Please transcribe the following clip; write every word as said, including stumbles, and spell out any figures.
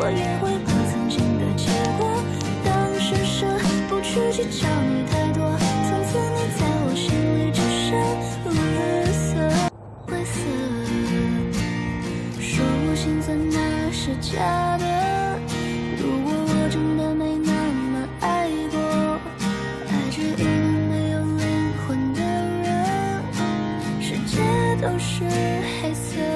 我也会把曾经的结果当施舍，不去计较你太多。从此你在我心里只剩绿色灰色。说我心酸那是假的，如果我真的没那么爱过，爱着一个没有灵魂的人，世界都是黑色。